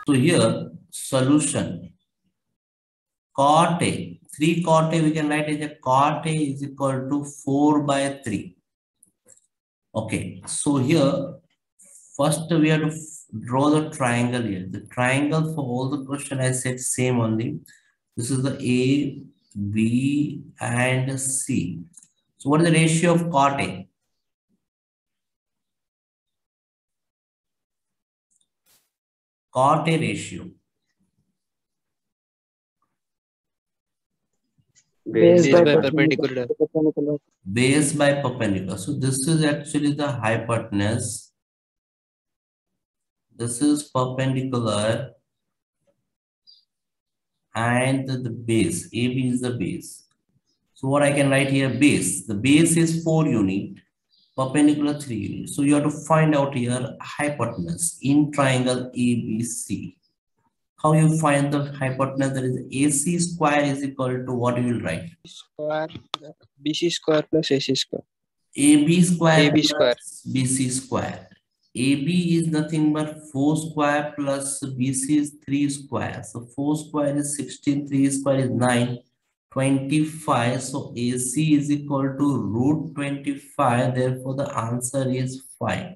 So here, solution. Cot A. 3 cot A we can write as a cot A is equal to 4 by 3. Okay, so here, first we have to draw the triangle here. The triangle for all the question I said same only. This is the A, B, and C. So what is the ratio of cot A? Cot A ratio. Base by perpendicular. Base by perpendicular. So this is actually the hypotenuse. This is perpendicular and the base. AB is the base. So what I can write here, base. The base is 4 unit, perpendicular 3 units. So you have to find out here hypotenuse in triangle ABC. How you find the hypotenuse? That is AC square is equal to what you will write? Square BC square plus AC square. AB square AB plus square. BC square. AB is nothing but 4 square plus BC is 3 square. So 4 square is 16, 3 square is 9, 25. So AC is equal to root 25. Therefore, the answer is 5.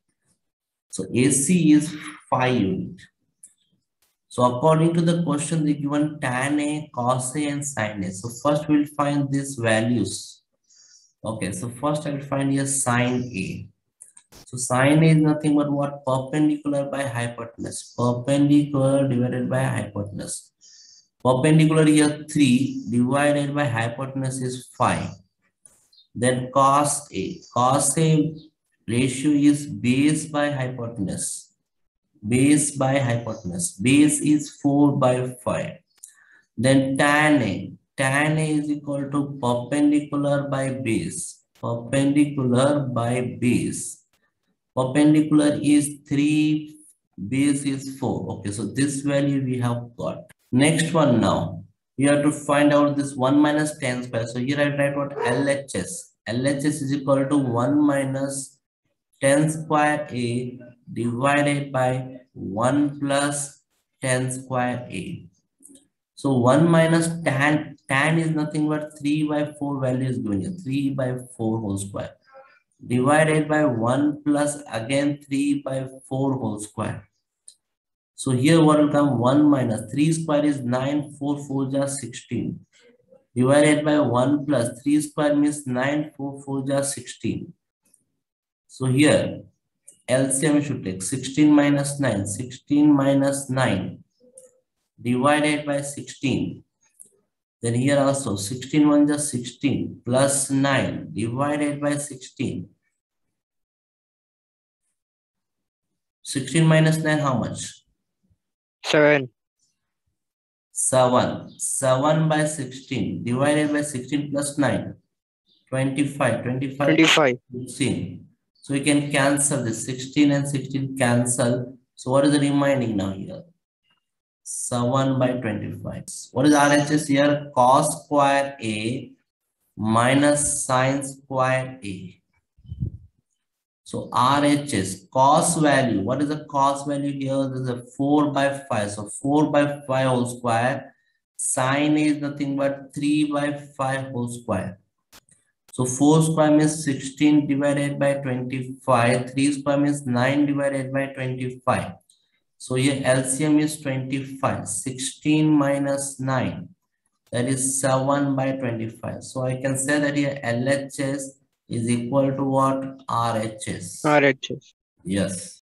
So AC is 5 unit. So according to the question, they given tan A, cos A, and sin A. So first we'll find these values. Okay, so first I'll find here sin A. So sin A is nothing but what? Perpendicular by hypotenuse. Perpendicular divided by hypotenuse. Perpendicular here 3 divided by hypotenuse is 5. Then cos A. Cos A ratio is base by hypotenuse. Base by hypotenuse. Base is 4 by 5. Then tan A. Tan A is equal to perpendicular by base. Perpendicular by base. Perpendicular is 3, base is 4. Okay, so this value we have got. Next one now. We have to find out this 1 minus tan square. So here I write what LHS. LHS is equal to 1 minus tan square A divided by 1 plus tan square A. So 1 minus tan is nothing but 3 by 4 value is given here. 3 by 4 whole square. Divided by 1 plus again 3 by 4 whole square. So here what will come? 1 minus 3 square is 9, 4 4 is 16. Divided by 1 plus 3 square means 9, 4 4 is 16. So here LCM should take 16 minus 9. 16 minus 9 divided by 16. Then here also 16 1 is 16 plus 9 divided by 16. 16 minus 9 how much? 7. 7. 7 by 16 divided by 16 plus 9. 25. 25. 16. So we can cancel this. 16 and 16 cancel. So what is the remaining now here? 7 by 25. What is RHS here? Cos square A minus sin square A. So RHS, cos value. What is the cos value here? This is a 4 by 5. So 4 by 5 whole square. Sin is nothing but 3 by 5 whole square. So 4 square means 16 divided by 25. 3 square means 9 divided by 25. So here LCM is 25. 16 minus 9. That is 7 by 25. So I can say that here LHS is equal to what? RHS. RHS. Yes.